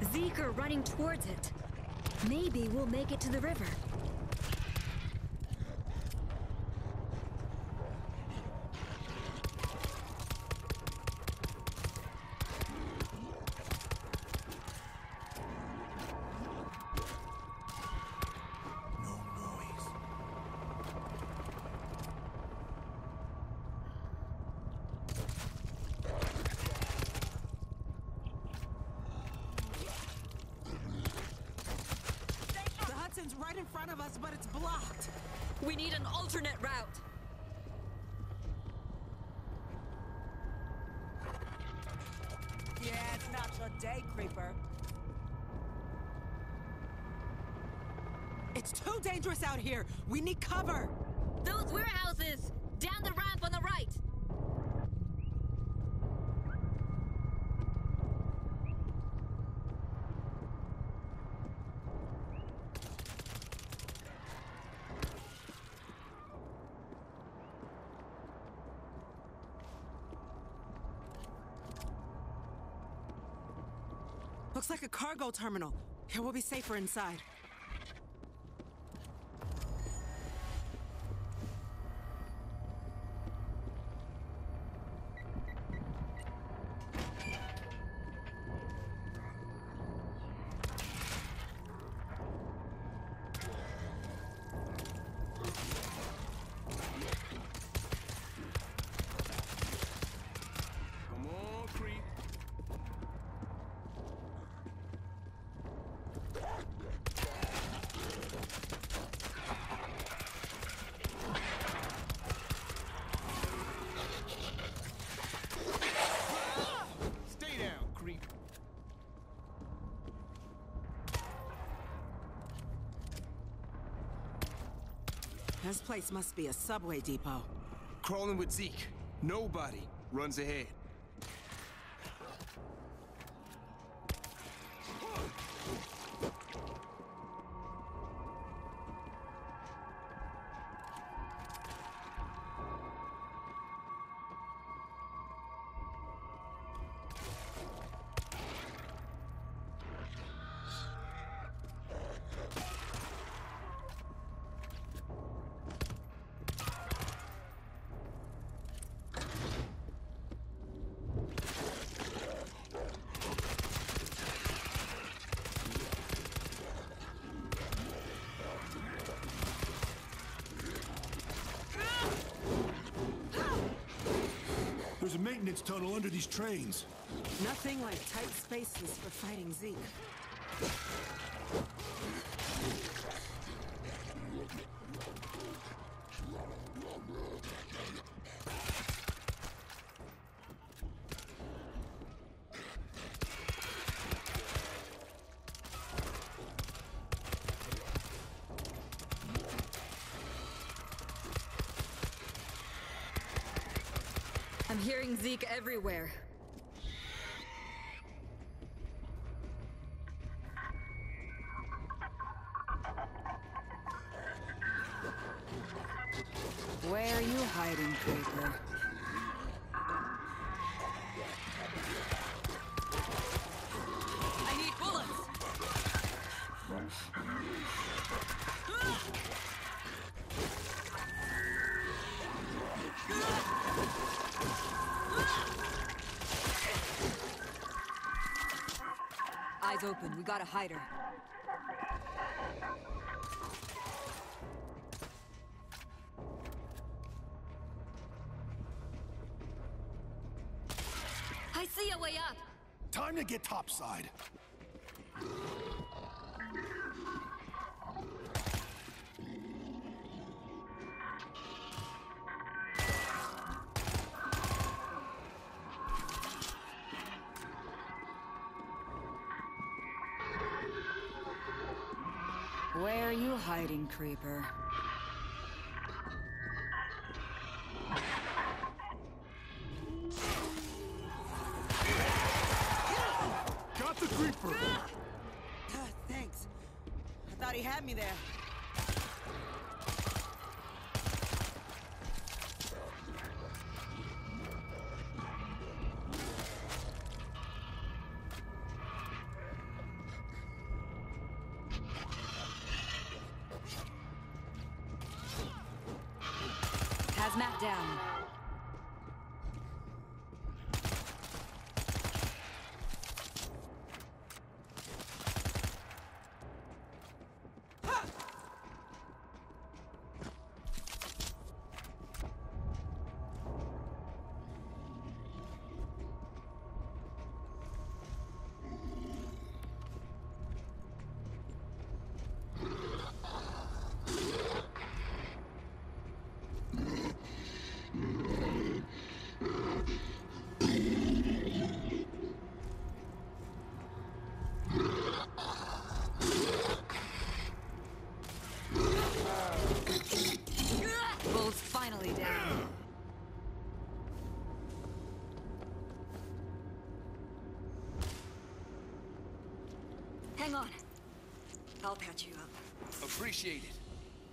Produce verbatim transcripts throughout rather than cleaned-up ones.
Zeke are running towards it. Maybe we'll make it to the river. Right in front of us, but it's blocked. We need an alternate route. Yeah, it's not your day, Creeper. It's too dangerous out here. We need cover. Those warehouses! Down the ramp on the right! Looks like a cargo terminal. Here, we'll be safer inside. Come on, creep. Stay down, creep. This place must be a subway depot. Crawling with Zeke. Nobody runs ahead. There's a maintenance tunnel under these trains. Nothing like tight spaces for fighting Zeke. I'm hearing Zeke everywhere. Where are you hiding, Creeper? I need bullets! Eyes open, we gotta hide her. I see a way up! Time to get topside. Where are you hiding, Creeper? Got the Creeper! Ah, thanks. I thought he had me there. Hazmat down. Bull's finally down. Hang on. I'll patch you up. Appreciate it.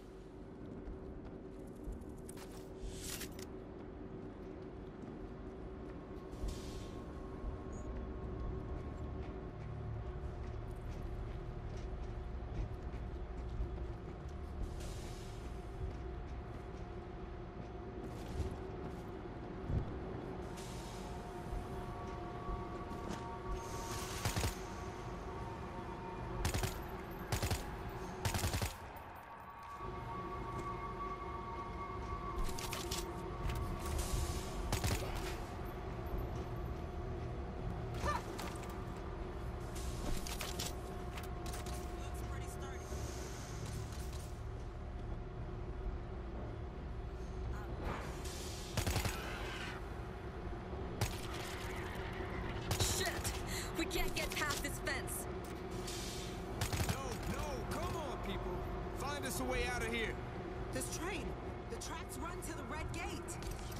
We can't get past this fence. No, no, come on, people. Find us a way out of here. This train, the tracks run to the red gate.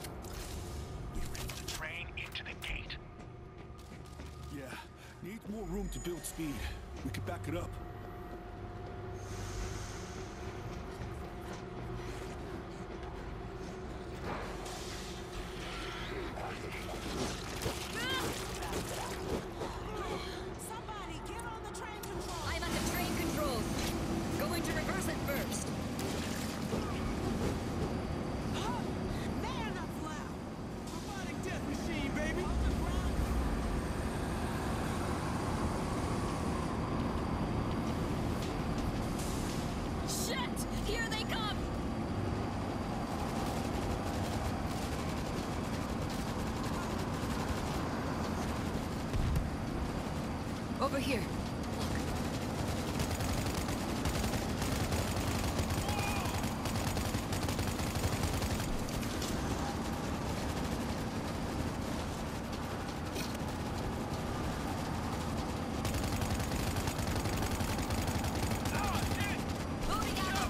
The train into the gate. Yeah, needs more room to build speed. We could back it up. Somebody get on the train control. I'm at the train controls. Going to reverse it first. Man up loud. Robotic death machine, baby. On the ground. Shit! Here they come! Over here. Moving out!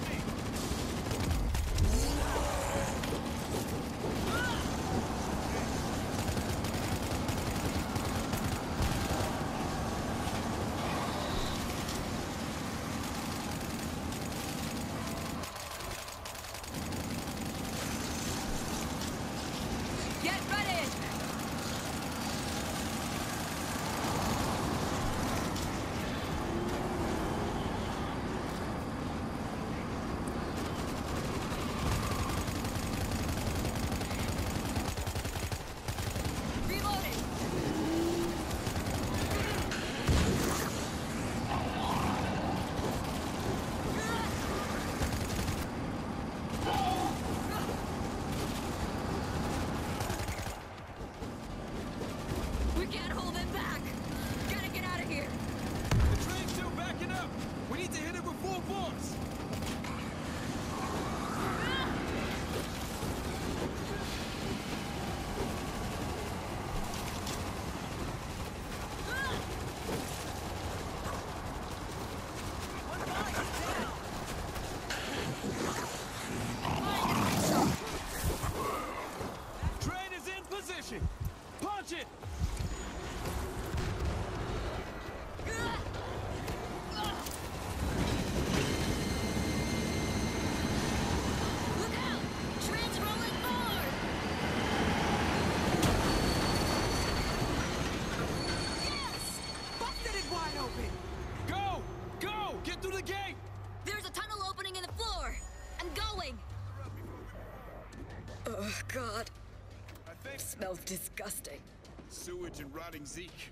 smells disgusting. Sewage and rotting Zeke.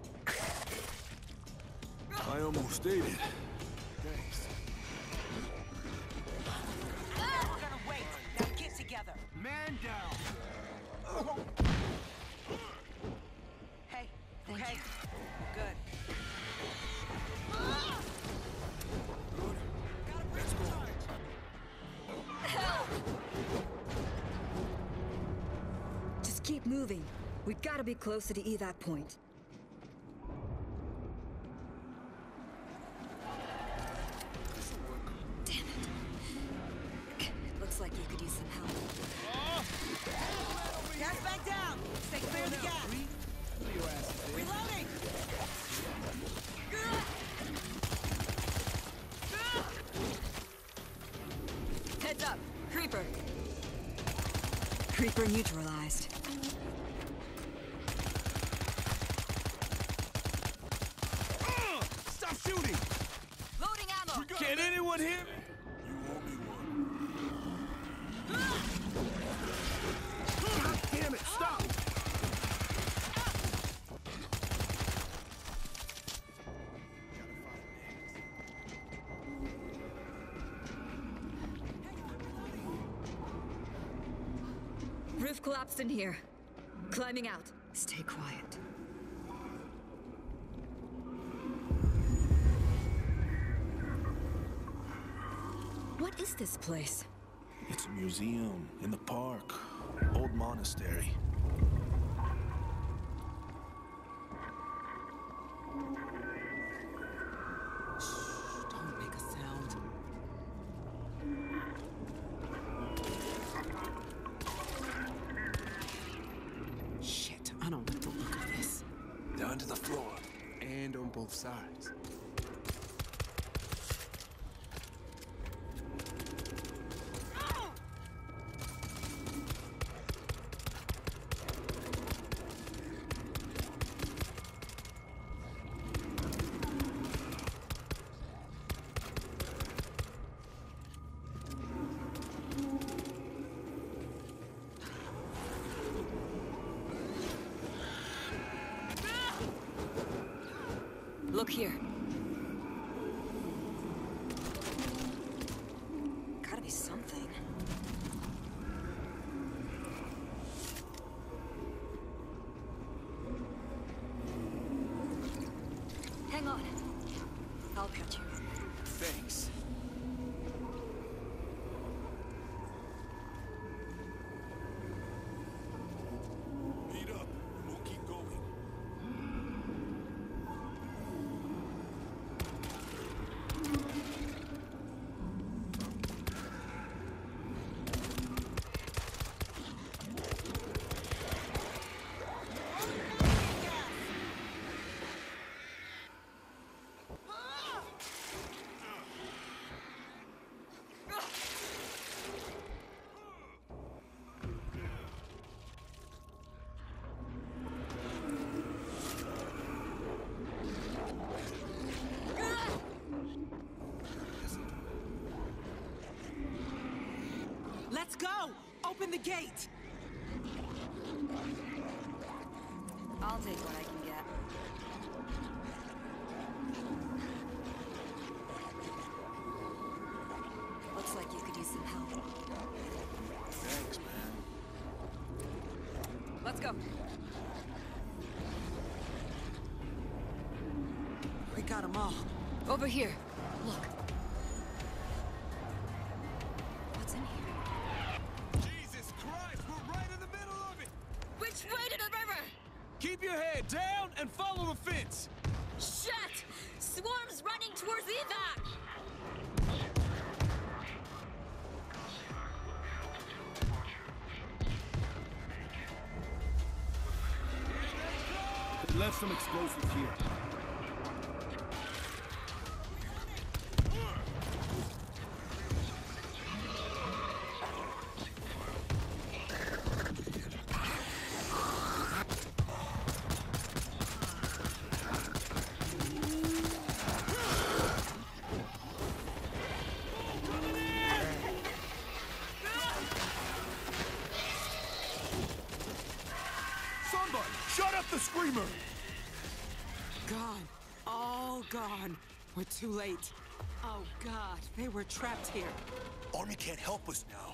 I almost ate it. Thanks. We're gonna wait. Now get together. Man down! Hey, Thank okay? you. Good. Let's go. Just keep moving. We've got to be closer to evac point. Damn it. Looks like you could use some help. Gas back down. Stay clear of the gas. Reloading. Heads up! Creeper! Creeper neutralized. Uh, stop shooting! Loading ammo! Can anyone hear me? You owe me one. God damn it, stop! Roof collapsed in here. Climbing out. Stay quiet. What is this place? It's a museum in the park. Old monastery. Don't make a sound. Shit, I don't like the look of this. Down to the floor. And on both sides. Look here. Gotta be something. Hang on. I'll catch you. Thanks. Meet up, and we'll keep going. Let's go! Open the gate! I'll take what I can get. Looks like you could use some help. Thanks, man. Let's go. We got them all. Over here. Look. What's in here? Jesus Christ, we're right in the middle of it! Which way to the river? Keep your head down and follow the fence! Shit! Swarm's running towards evac! They left some explosives here. Screamer! Gone. All gone. We're too late. Oh, God. They were trapped here. Army can't help us now.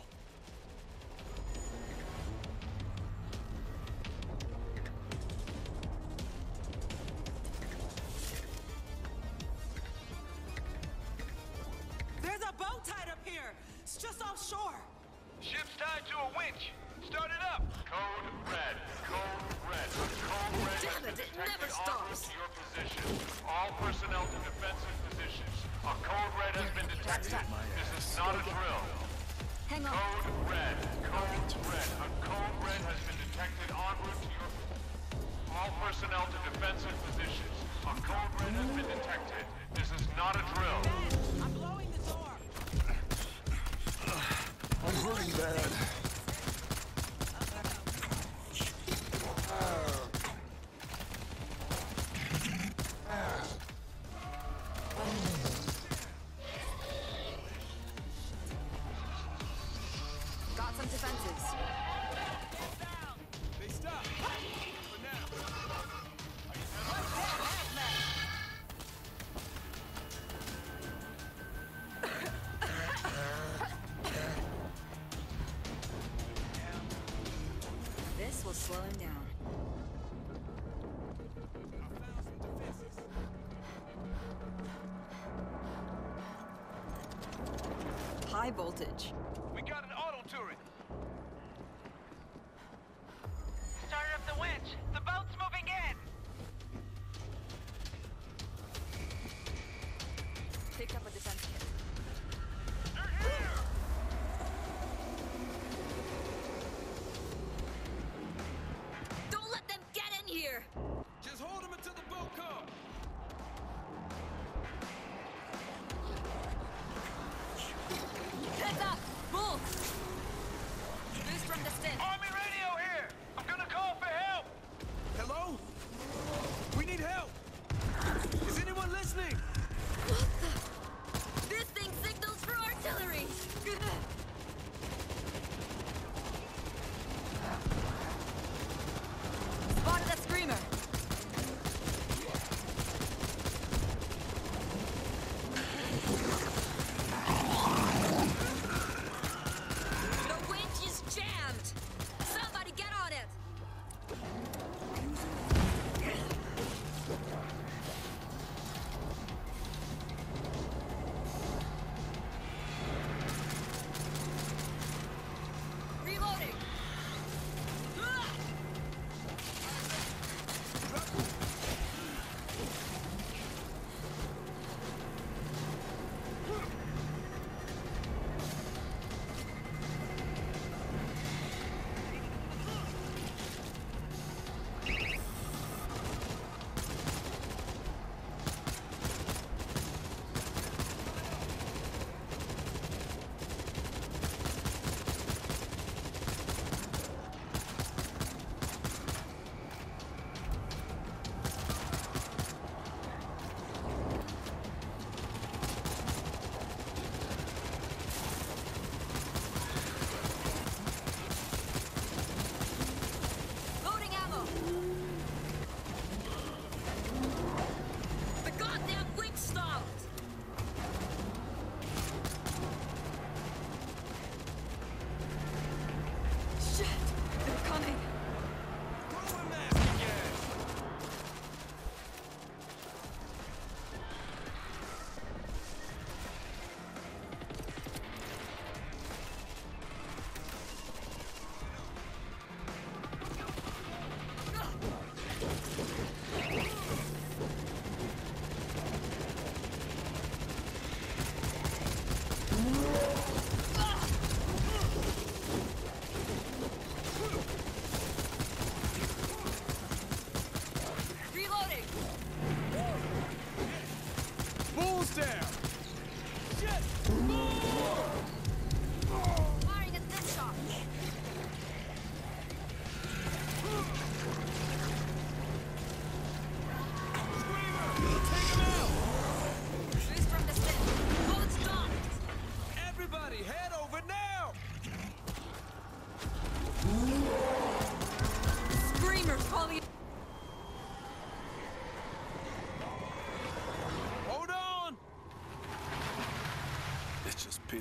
There's a boat tied up here. It's just offshore. Ship's tied to a winch. Start it up. Code red. Code red. Code red. Damn it, it never stops. To your position. All personnel to defensive positions. A code red has been detected. This is not a drill. Hang on. Code red. Code red. A code red has been detected en route to your... All personnel to defensive positions. A code red has been detected. This is not a drill. Ben, I'm blowing the door. I'm hurting bad. Got some defenses. They stop. For now. This will slow him down. I found some defenses. High voltage. We got an auto turret. Started up the winch. The boat's moving in. Picked up a defense kit. Don't let them get in here! Just hold them until the boat comes. Heads up!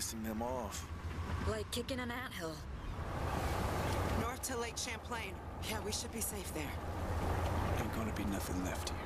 pissing them off. Like kicking an anthill. North to Lake Champlain. Yeah, we should be safe there. Ain't gonna be nothing left here.